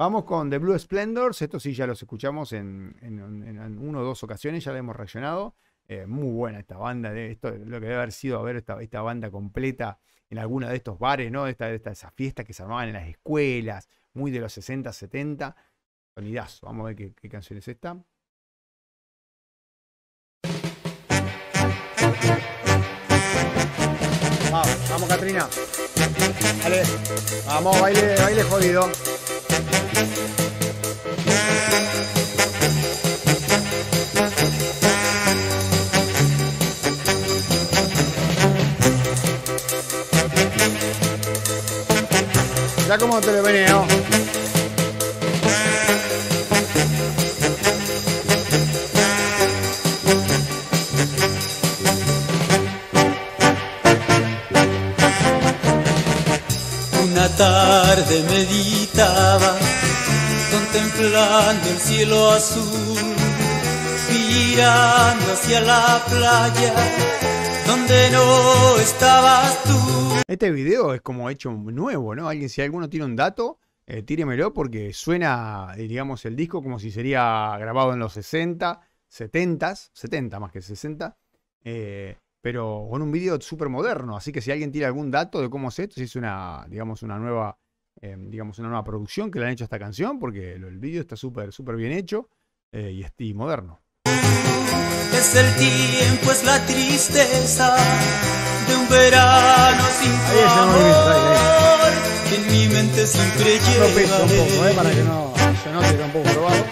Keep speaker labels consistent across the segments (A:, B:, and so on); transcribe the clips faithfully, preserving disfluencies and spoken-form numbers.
A: Vamos con The Blue Splendors. Esto sí ya los escuchamos en, en, en, en una o dos ocasiones, ya la hemos reaccionado. Eh, muy buena esta banda. De esto, lo que debe haber sido a ver esta, esta banda completa en alguna de estos bares, ¿no? Esta, esta, esas fiestas que se armaban en las escuelas, muy de los sesenta, setenta. Sonidazo. Vamos a ver qué, qué canción es esta. Vamos, vamos, Catrina. Dale. Vamos, baile, baile jodido. Ya como te lo veneo.
B: Una tarde meditaba, contemplando el cielo azul, mirando hacia la playa, donde no estabas tú.
A: Este video es como hecho nuevo, ¿no? Alguien, si alguno tiene un dato, eh, tíremelo porque suena, digamos, el disco como si sería grabado en los sesenta, setenta, setenta más que sesenta, eh, pero con un video súper moderno. Así que si alguien tiene algún dato de cómo es esto, si es una, digamos, una nueva, eh, digamos, una nueva producción que le han hecho a esta canción, porque el video está súper, súper bien hecho eh, y, y moderno.
B: Es el tiempo, es la tristeza de un verano sin tu amor, que en mi mente siempre lleva.
A: No pesa un poco, ¿eh? Para que no se note tampoco probado.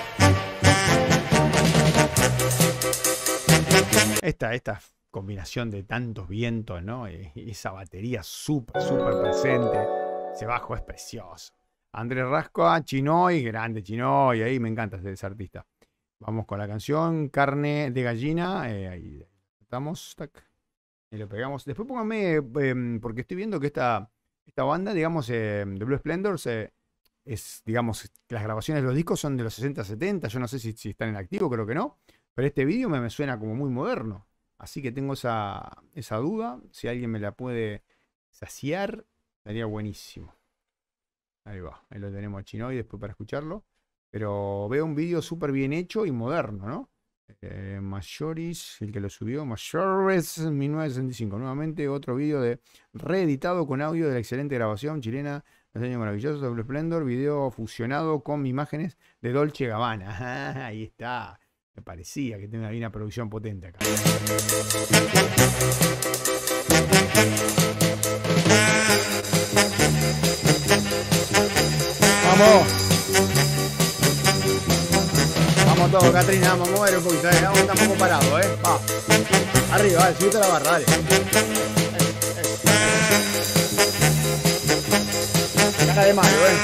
A: Esta, esta combinación de tantos vientos, ¿no? Y, y esa batería súper, súper presente. Ese bajo es precioso. Andrés Rasca, Chinoy, grande Chinoy, ahí me encanta ese artista. Vamos con la canción Carne de Gallina. Eh, ahí estamos. Tac, y lo pegamos. Después pónganme, eh, porque estoy viendo que esta, esta banda, digamos, eh, The Blue Splendors, eh, es, digamos, las grabaciones de los discos son de los sesenta, setenta. Yo no sé si, si están en activo, creo que no. Pero este vídeo me, me suena como muy moderno. Así que tengo esa, esa duda. Si alguien me la puede saciar, estaría buenísimo. Ahí va. Ahí lo tenemos a Chinoy después para escucharlo. Pero veo un vídeo súper bien hecho y moderno, ¿no? Eh, Mayoris, el que lo subió, Mayoris mil novecientos sesenta y cinco. Nuevamente otro vídeo de reeditado con audio de la excelente grabación chilena. Diseño maravilloso de Blue Splendor. Video fusionado con imágenes de Dolce Gabbana. Ah, ahí está. Me parecía que tenía una producción potente acá. ¡Vamos! Vamos todos, Catrina, vamos a mover un poquito, eh. Vamos, estamos parados, eh. Va. Arriba, dale, subite a la barra, dale. Cara de malo, eh.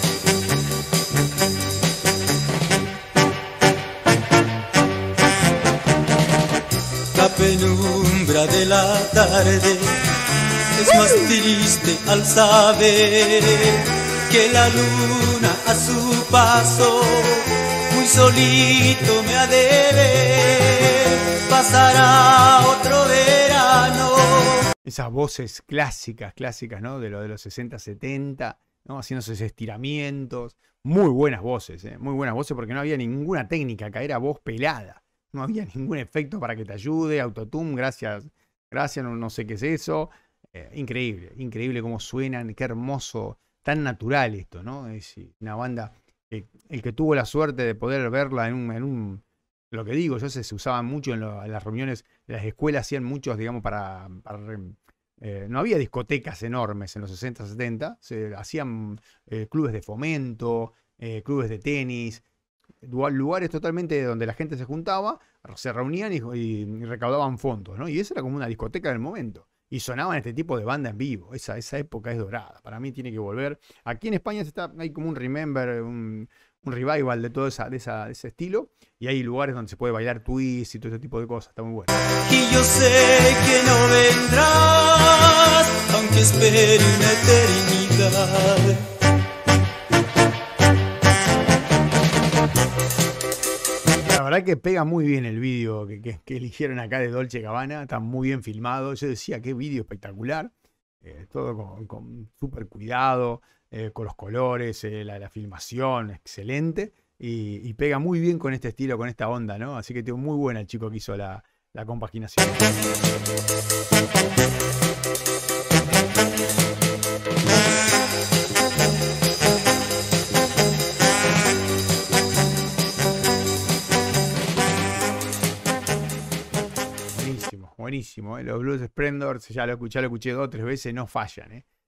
B: La penumbra de la tarde es más triste al saber que la luna a su paso muy solito me ha de ver. Pasará otro verano.
A: Esas voces clásicas, clásicas, ¿no? De lo de los sesenta, setenta, ¿no? Haciendo esos estiramientos. Muy buenas voces, ¿eh? Muy buenas voces porque no había ninguna técnica acá, era voz pelada. No había ningún efecto para que te ayude. Autotune, gracias, gracias, no, no sé qué es eso. Eh, increíble, increíble cómo suenan, qué hermoso, tan natural esto, ¿no? Es una banda, eh, el que tuvo la suerte de poder verla en un, en un lo que digo, yo sé, se usaba mucho en, lo, en las reuniones de las escuelas, hacían muchos, digamos, para... para eh, no había discotecas enormes en los sesenta, setenta, se hacían eh, clubes de fomento, eh, clubes de tenis, lugares totalmente donde la gente se juntaba, se reunían y, y, y recaudaban fondos, ¿no? Y eso era como una discoteca del momento. Y sonaban este tipo de banda en vivo. Esa, esa época es dorada. Para mí tiene que volver. Aquí en España está, hay como un remember, un, un revival de todo esa, de, esa, de ese estilo. Y hay lugares donde se puede bailar twist y todo ese tipo de cosas. Está muy bueno.
B: Y yo sé que no vendrás, aunque espere una eternidad.
A: La verdad que pega muy bien el vídeo que, que, que eligieron acá de Dolce Gabbana. Está muy bien filmado. Yo decía, qué vídeo espectacular. eh, todo con, con súper cuidado, eh, con los colores, eh, la, la filmación, excelente. Y, y pega muy bien con este estilo, con esta onda, ¿no? Así que tengo muy buena el chico que hizo la, la compaginación. Buenísimo, buenísimo. ¿eh? Los Blues Splendors, ya lo, ya lo escuché dos o tres veces, no fallan. ¿eh?